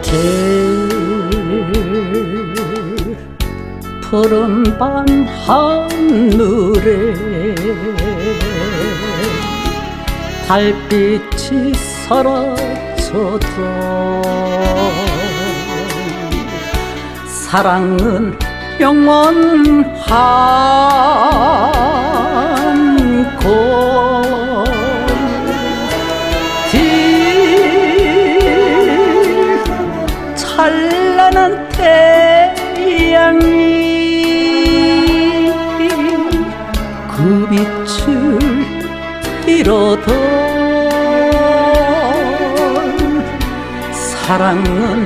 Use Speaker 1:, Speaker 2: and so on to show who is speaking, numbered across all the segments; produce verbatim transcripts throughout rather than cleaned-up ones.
Speaker 1: 푸른 밤 하늘에 달빛이 사라져도 사랑은 영원한 꽃 찬란한 태양이 그 빛을 잃어도 사랑은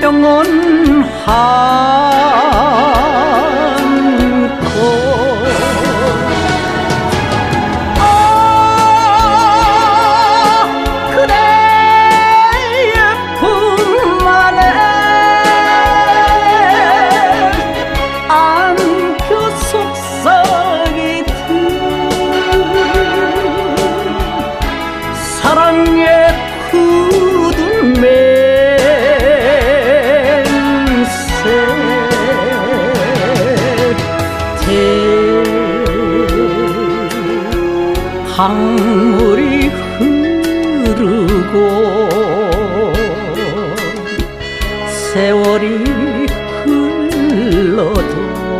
Speaker 1: 영원한 꽃. 아, 그대의 품 안에 안겨 속삭이듯 사랑의 굳은 맹세 강물이 흐르고 세월이 흘러도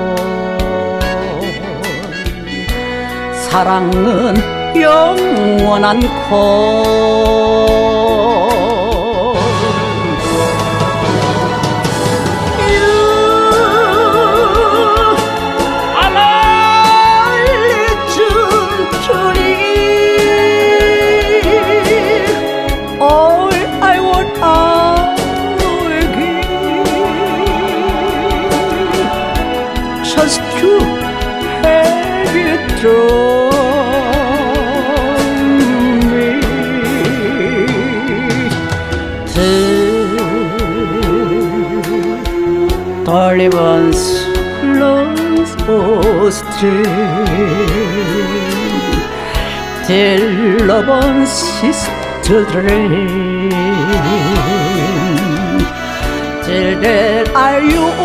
Speaker 1: 사랑은 영원한 꽃. Just to have you drawn me. Taliban's lost street, their love on sister dream. Till then, are you